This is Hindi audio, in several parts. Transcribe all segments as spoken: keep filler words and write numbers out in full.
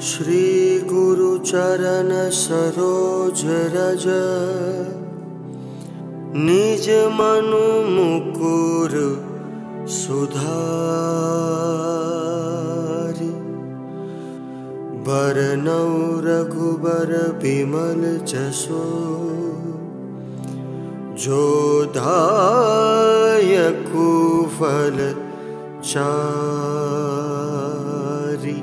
श्री गुरु चरण सरोज रज, निज मनु मुकुर सुधारि। बरनौ रघुबर बिमल जसो, जो दायकु फल चारि।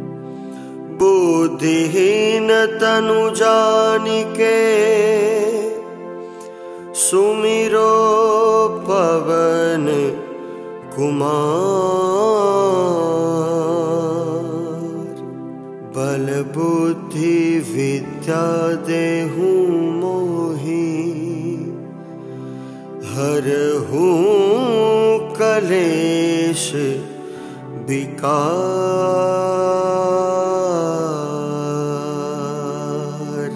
बुद्धिहीन तनु जानिके, सुमिरो पवन कुमार। बल बुद्धि विद्या देहु मोहि, हरहु कलेश विकार।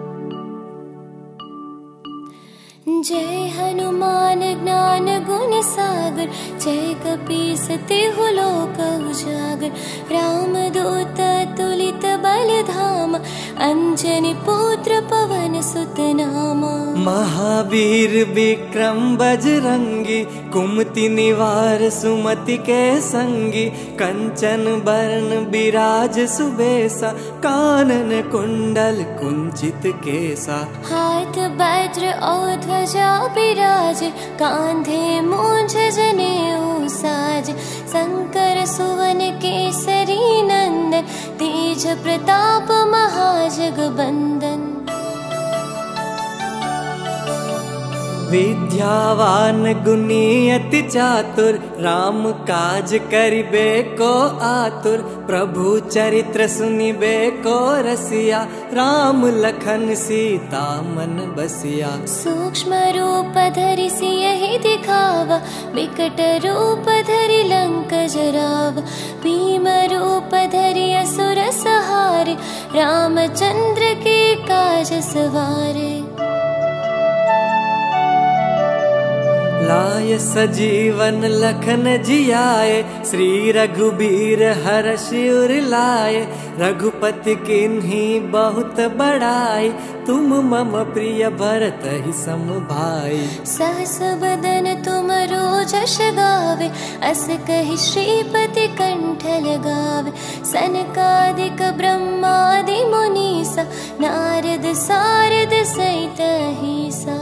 जय हनुमान ज्ञान गुण सागर, जय कपीस तिहु लोक उजागर। राम दूत तुलित बल धामा, अंजनी पुत्र पवन सुत नामा। महावीर विक्रम बजरंगी, कुमति निवार सुमति के संगी। कंचन बरन बिराज सुबेसा, कानन कुंडल कुंचित केसा। हाथ वज्र और ध्वजा बिराज, कांधे मूंज जनेऊ साज। शंकर सुवन केसरी नंदन, तेज प्रताप महाजगबंदन। विद्यावान गुणी अति चातुर, राम काज करिबे को आतुर। प्रभु चरित्र सुनिबे को रसिया, राम लखन सीता मन बसिया। सूक्ष्म रूप धरि सियहि दिखावा, विकट रूप धरि लंक जरावा। भीम रूप धरि असुर सहारे, रामचंद्र के काज सवारे। लाय सजीवन लखन जियाए, श्री रघुबीर हरषि उर लाए। रघुपति किन्ही बहुत बड़ाई, तुम मम प्रिय भरत ही सम भाई। सहस बदन तुम रोजस गावे, अस कहि श्रीपति कंठ लगावे। सनकादिक ब्रह्मादि मुनीसा, नारद सारद सहित अहिसा।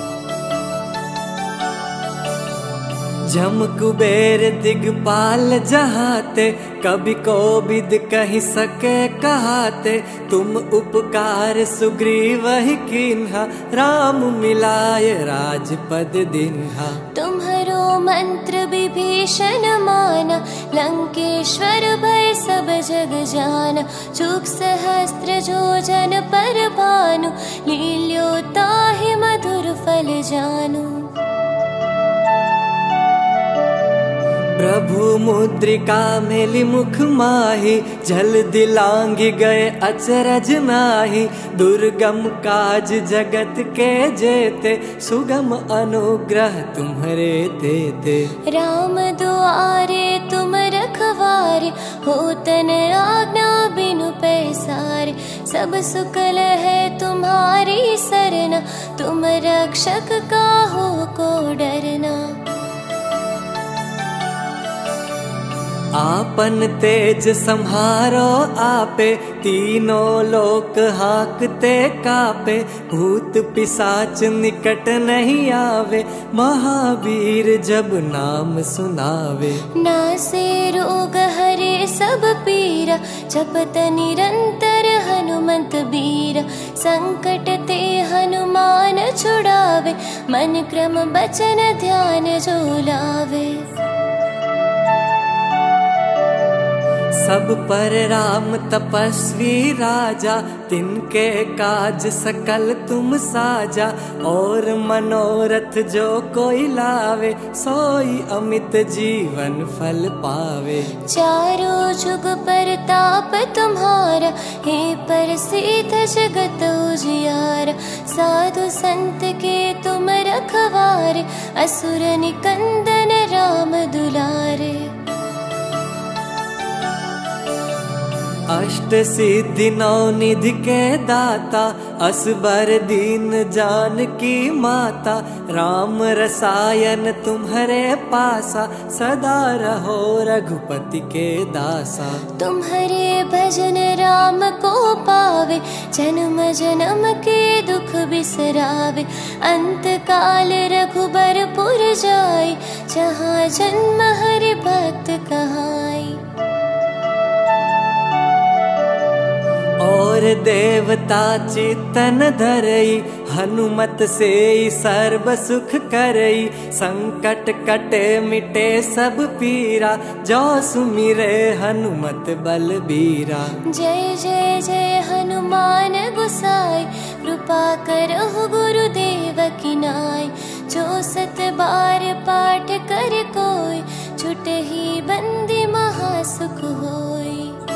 जम कुबेर दिगपाल जहाते, कभी कोविद कहि सके कहाते। तुम उपकार सुग्रीव ही कीन्हा, राम मिलाय राजपद दिन्हा। तुम्हरो मंत्र विभीषण माना, लंकेश्वर भय सब जग जाना। चूक सहस्त्र जोजन पर भानु, लील्यो ताहि मधुर फल जानू। प्रभु मुद्रिका मेलि मुख माहि, जल दिलांघि गए अचरज नाहि। दुर्गम काज जगत के जेते, सुगम अनुग्रह तुम्हरे तेते। राम दुआरे तुम रखवारे, होत न आज्ञा बिनु पैसारे। सब सुकल है तुम्हारी सरना, तुम रक्षक काहू को डरना। आपन तेज सम्हारो आपे, तीनों लोक हाकते कापे। भूत पिशाच निकट नहीं आवे, महावीर जब नाम सुनावे। नासे रोग हरे सब पीरा, जपत निरंतर हनुमंत बीरा। संकट ते हनुमान छुड़ावे, मन क्रम बचन ध्यान जो लावे। सब पर राम तपस्वी राजा, तिनके काज सकल तुम साजा। और मनोरथ जो कोई लावे, सोई अमित जीवन फल पावे। चारों जुग परताप तुम्हारा, हे प्रसिद्ध जगत उजियारा। साधु संत के तुम रखवारे, असुर निकंदन राम दुलारे। अष्ट सिद्धि नौ निधि के दाता, असबर दीन जानकी माता। राम रसायन तुम्हारे पासा, सदा रहो रघुपति के दासा। तुम्हारे भजन राम को पावे, जन्म जन्म के दुख बिसरावे। अंत काल रघुबरपुर जाई, जहाँ जन्म हरि भक्त कहाई। और देवता चित्तन धरई, हनुमत से सर्व सुख करई। संकट कटे मिटे सब पीरा, जो सुमिरे हनुमत बलबीरा। जय जय जय हनुमान गोसाई, कृपा करहु गुरुदेव की नाई। जो सत बार पाठ कर कोई, छुटहि बंदी महासुख होई।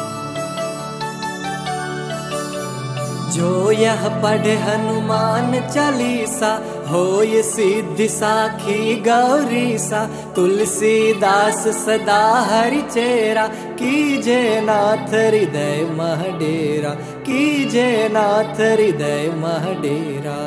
जो यह पढ़े हनुमान चालीसा, होय सिद्धि साखी गौरीसा। तुलसीदास सदा हरि चेरा, कीजे नाथ हृदय मह डेरा। कीजे नाथ हृदय मह डेरा।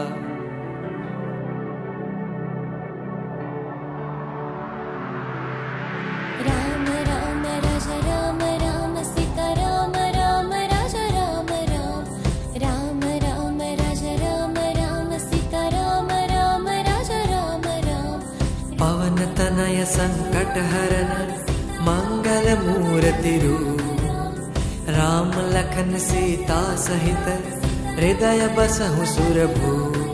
राम राम राजा राम राम सीता राम राम राजा राम राम। राम राम राजा राम राम सीता राम राम राजा राम राम। पवन तनय संकट हरन, मंगल मूर्ति रूप। राम लखन सीता सहित, हृदय बसहु सुरभूप।